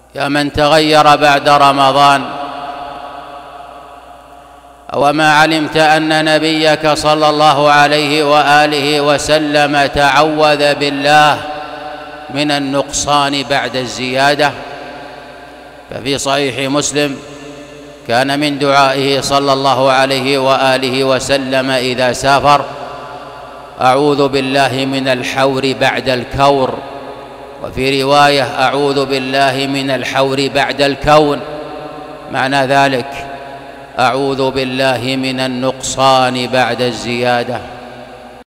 يا من تغير بعد رمضان، وما علمت أن نبيك صلى الله عليه وآله وسلم تعوذ بالله من النقصان بعد الزيادة؟ ففي صحيح مسلم كان من دعائه صلى الله عليه وآله وسلم إذا سافر: أعوذ بالله من الحور بعد الكور، وفي رواية: أعوذ بالله من الحور بعد الكون. معنى ذلك: أعوذ بالله من النقصان بعد الزيادة.